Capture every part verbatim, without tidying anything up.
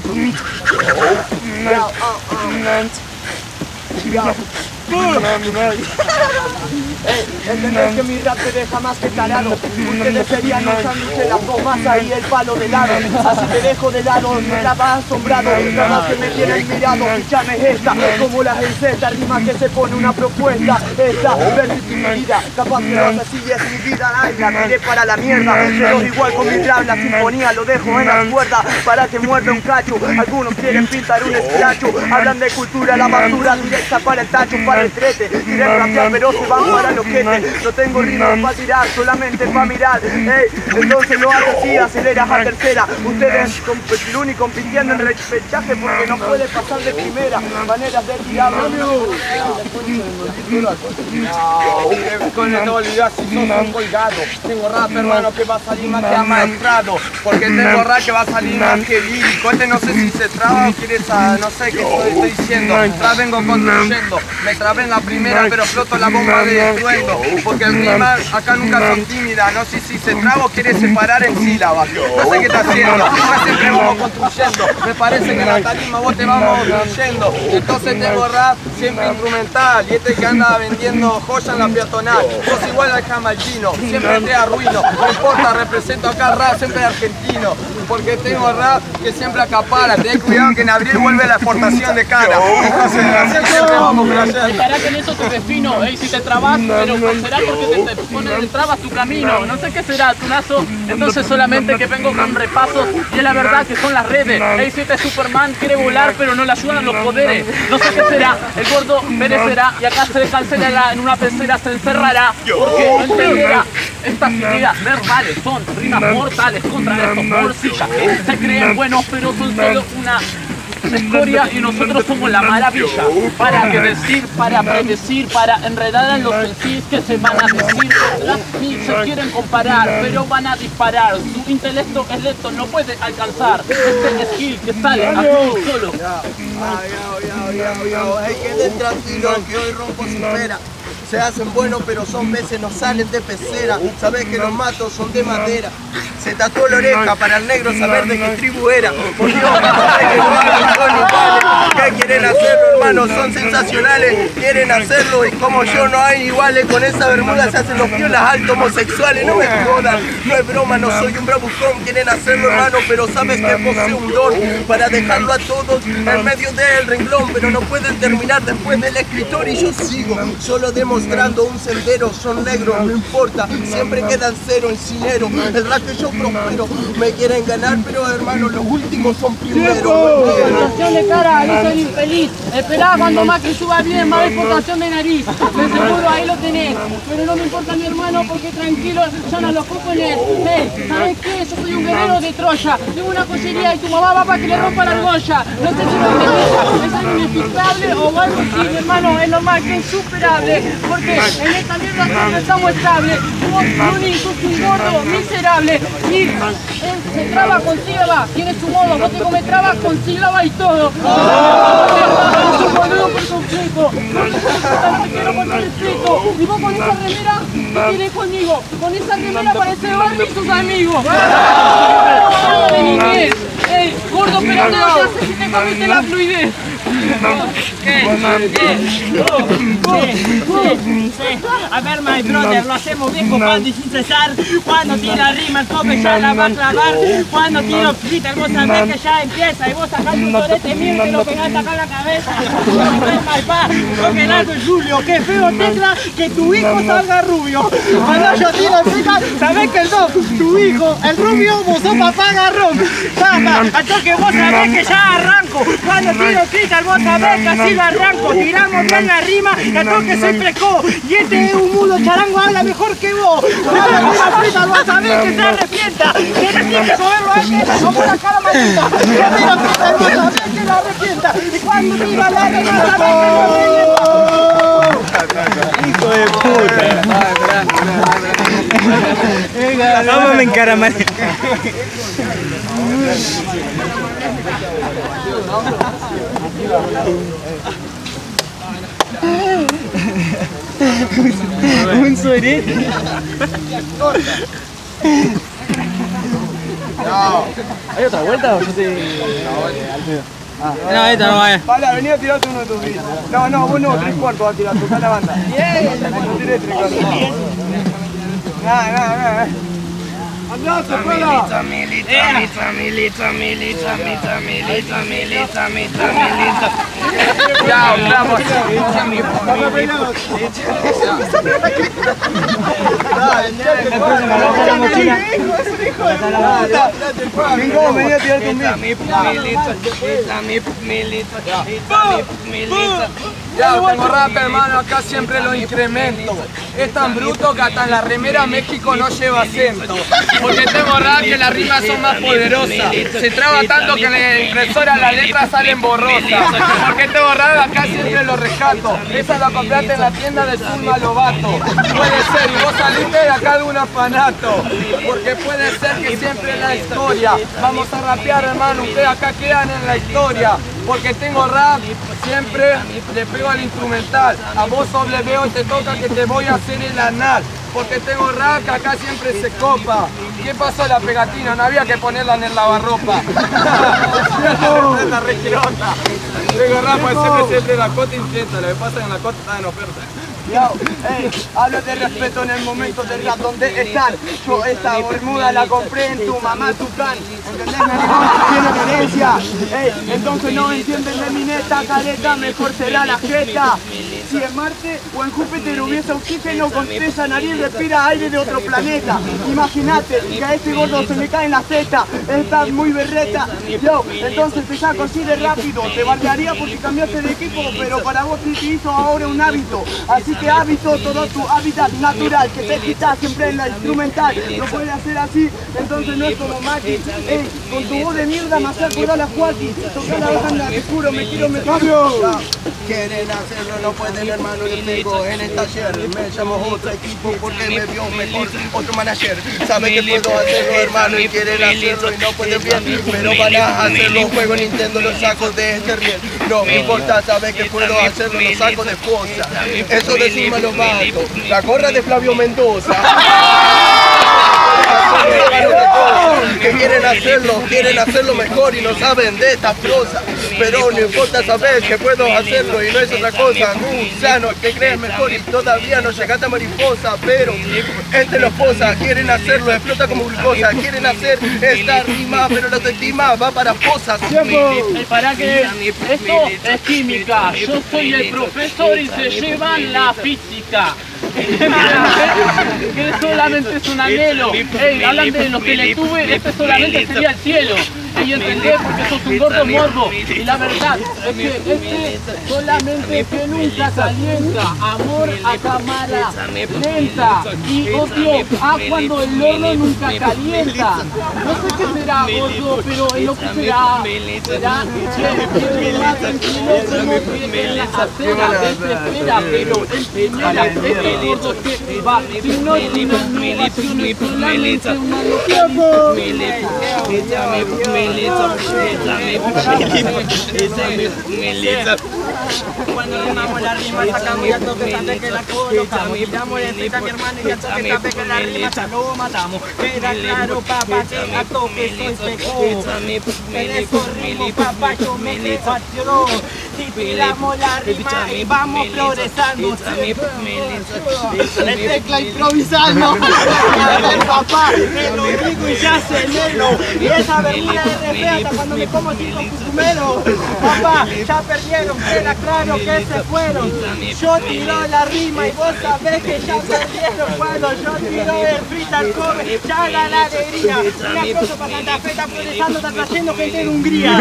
Eh, entendés que mi rap te deja más que tarado. Ustedes serían un sándwich, las dos masas y el palo de lado. Así te dejo de lado, me la vas asombrado. Cada que me tienen mirado, fichame esta. Como las encetas, rima que se pone una propuesta. Esta, versatilidad, capaz que vas así y es mi vida. Ay, la tiré para la mierda. Pero igual con mi rap, la sinfonía lo dejo en las cuerdas. Para que muerda un cacho, algunos quieren pintar un escracho. Hablan de cultura, la basura directa para el tacho, para el trete. Quieren rapear pero se van para los quetes. No tengo ritmo para tirar, solamente para mirar. Ey, entonces lo hago así, aceleras a tercera. Ustedes compiten y compitiendo en repechaje porque no puede pasar de primera. Maneras de tirar. Con el olvidar si sos un colgado. Tengo rap hermano que va a salir más que amaestrado. Porque tengo rap que va a salir más que lírico. Este no sé si se traba o quieres a, no sé qué estoy, estoy diciendo. Tra vengo construyendo. Me trabé en la primera pero floto la bomba de estruendo. Porque el rima acá nunca son tímidas. No sé si se traba o quiere separar en sílabas. No sé qué está haciendo. Acá siempre vamos construyendo. Me parece que en la tarima vos te vamos construyendo. Entonces tengo rap siempre instrumental. Y este que anda vendiendo joya en la peatonal. Sos igual al jamaiquino. Siempre te arruino. No importa, represento acá el rap siempre argentino. Porque tengo rap que siempre acapara. Ten cuidado que en abril vuelve la exportación de cara. Entonces así siempre vamos creciendo. Estará que en eso te defino, ey, si te trabas, pero será porque te, te pone de trabas tu camino. No sé qué será, tunazo, entonces solamente que vengo con repasos. Y es la verdad que son las redes. Ey, si este Superman quiere volar, pero no le ayudan los poderes. No sé qué será, el gordo perecerá. Y acá se cancelará, en una pecera se encerrará. Porque no entenderá. Estas ideas verbales son rimas mortales contra estos bolsillas que se creen buenos, pero son solo una escoria y nosotros somos la maravilla. Para que decir, para predecir, para enredar a los sencillos que se van a decir. Ni se quieren comparar, pero van a disparar. Su intelecto es lento, no puede alcanzar este skill que sale aquí solo. Hey, queden tranquilos que hoy rompo su pera. Se hacen buenos pero son veces no salen de pecera. Sabes que los matos son de madera. Se tatuó la oreja para el negro saber de qué tribu era. Por Dios, sabes que no hablan con iguales. ¿Qué quieren hacerlo, hermanos? Son sensacionales. Quieren hacerlo y como yo no hay iguales. Con esa bermuda se hacen los piolas altos homosexuales. No me jodan, no es broma, no soy un bravucón. Quieren hacerlo, hermano, pero sabes que poseo un don para dejarlo a todos en medio del renglón. Pero no pueden terminar después del escritor y yo sigo solo demostrando un sendero. Son negros, no importa, siempre quedan cero en cinero. El rap que yo prospero, me quieren ganar, pero hermano, los últimos son primeros. Exportación de cara, no soy infeliz. Esperá cuando Macri suba bien, más exportación de nariz. De seguro ahí lo tenés. Pero no me importa mi hermano porque tranquilo, ya no los cupones. Hey, ¿sabes qué? Yo soy un guerrero de Troya. Tengo una joyería y tu mamá va para que le rompa la argolla. No sé si lo entendés, es algo inexplicable o algo así, mi hermano, es normal que es insuperable. Porque en esta mierda no estamos estables. Vos, Luni, sos un gordo miserable. Y él se traba con sílaba, tiene su modo. Vos te comes trabas con sílaba y todo. Es un boludo por completo. No te quiero por respeto. Y vos con esa remera te querés conmigo. Con esa remera parece Barbie y sus amigos. De niñez. Ey, gordo, pero no te haces si te comiste la fluidez. A ver, my brother, lo hacemos bien compadre y sin cesar. Cuando tira rima el tope ya la va a clavar. Cuando tiro Peter vos sabés que ya empieza. Y vos sacás un torete mío y te lo pegás acá en la cabeza. Porque Nato y Julio, qué feo tecla que tu hijo salga rubio. Cuando yo tiro el Peter, sabés que el dos, tu hijo, el rubio, vos sos papá garrón. Hasta que vos sabés que ya arranco. Cuando tiro Peter vos sabés que así lo arranco. Tiramos bien la rima, hasta que soy precoz. Y este es un mudo charango, habla mejor que vos. Habla con la frita, vos sabés que se arrepienta. Que no tiene que comerlo antes, como una cara maldita. Yo tiro Peter, vos sabés que la arrepienta. Y cuando tiro la rima, sabés que no arrepienta. Hijo de puta. Vamos a encaramar. Un sorete. No. ¿Hay otra vuelta o yo te...? Ah. No, esta no va. Vale, vení a tirarte uno de tus días. No, no, vos no, tres cuartos vas a tirar, tocá la banda. No tiré tres cuartos. Nada, nada, nada. ¡Aplausos, pueblo! Milita, milita, milita, milita, milita, milita, milita, milita, milita. Ya, vamos. Mingo, vení a tirarte un beat. Milita, milita, milita, milita. Ya, tengo rap, hermano, acá siempre lo incremento. Es tan bruto que hasta en la remera México no lleva acento. Porque tengo rap que las rimas son más poderosas. Se traba tanto que en la impresora las letras salen borrosas. Porque tengo rap acá siempre lo rescato. Esa la compraste en la tienda del Zulma Lobato. Puede ser, y vos saliste de acá de un orfanato. Porque puede ser que siempre en la historia vamos a rapear, hermano, ustedes acá quedan en la historia. Porque tengo rap, siempre le pego al instrumental. A vos doble veo y te toca que te voy a hacer el anal. Porque tengo rap que acá siempre se copa. ¿Qué pasó la pegatina? No había que ponerla en el lavarropa. Esta re quirota. Tengo rap, pues siempre siempre la cota intenta. Lo que pasa es que en la cota está en oferta. Yo, ey, hablo de respeto en el momento del rap donde están. Yo esta bermuda la compré en tu mamá Tucán. ¿Entendés? Tiene herencia. Ey, entonces no entienden de mi neta careta, mejor será la jeta. Si en Marte o en Júpiter hubiese oxígeno, con esa nariz respira aire de otro planeta. Imagínate que a este gordo se le cae en la teta. Estás muy berreta. Yo, entonces te saco así de rápido. Te bardearía porque cambiaste de equipo, pero para vos sí te hizo ahora un hábito. Así que hábito todo tu hábitat natural, que te quitas siempre en la instrumental. No puede hacer así, entonces no es como Maki. Ey, con tu voz de mierda me hace acordar a Joaquín. Toca la banda, te juro, me quiero meter. Quieren hacerlo, no pueden, hermano, les pego en el taller. Me llamo otro equipo porque me vio mejor otro manager. Sabe que puedo hacerlo, hermano, y quieren hacerlo y no pueden bien. Pero van a hacerlo, juego Nintendo, los saco de este riel. No me importa, sabe que puedo hacerlo, los saco de esposa. Eso de Zulma lo mato. La gorra de Flavio Mendoza. Que quieren hacerlo, quieren hacerlo mejor y no saben de estas cosas. Pero no importa saber que puedo hacerlo y no es otra cosa. Gusano, te crees mejor y todavía no llegaste a mariposa. Pero entre los posas quieren hacerlo, explota como glucosa. Quieren hacer esta rima, pero la autoestima va para posas. Para que esto es química, yo soy el profesor y se llevan la física. Que solamente es un anhelo. Ey, hablan de lo que le tuve, este solamente sería el cielo. Y entendés porque sos un gordo morbo. Y la verdad es que este solamente que nunca calienta. Amor a cámara lenta. Y odio a cuando el horno nunca calienta. No sé qué será, gordo, pero en lo que será será que más tranquilo como que en la acera desespera. Pero en primera este gordo que va sin no sin innovaciones solamente una tiempo. Cuando rimamos la rima sacamos ya toque, sabe que la colocamos. Miramos de cerca a mi hermano y ya toque, sabe que la rima ya lo matamos. Queda claro, papá, que a toque soy seco. En esos ritmos, papá, yo me despacio. Si tiramos la rima y vamos progresando. El tecla improvisando. Papá, me lo digo y ya se nelo. Y esa bermuda es re fea hasta cuando me como cinco cucumeros. Papá, ya perdieron, queda claro que se fueron. Yo tiro la rima y vos sabés que ya perdieron. Cuando yo tiro el freestyle come, ya la alegría. Un aplauso para Santa Fe, está progresando, está trayendo gente de Hungría.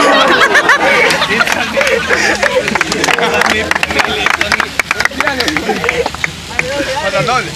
Patatole.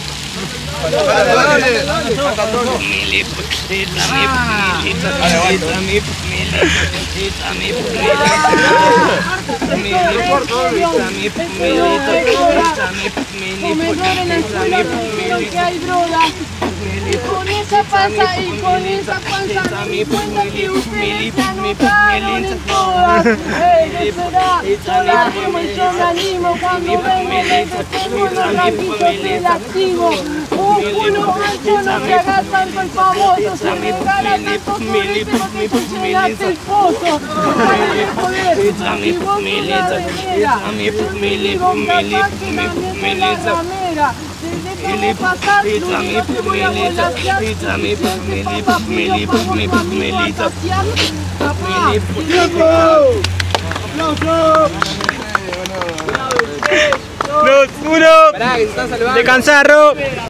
Comedor en el suelo, dijeron que hay droga. Y con esa panza y con esa panza me di cuenta que ustedes se anotaron en todas. será? Ey, ¿qué será? Yo la animo y yo me animo. Cuando vengo, vengo seguro, rapito, te lastimo. Músculo ancho, no te hagas tanto el famoso. Se regala tanto florete porque tú llenaste el pozo. Gánale el poder, y vos una remera. Contigo una máquina, mete la ramera. Te dejo pasar, no te voy a volasear. Si te papá pido por tu amigo a saciar. Papá, Los uno. De Cansarro.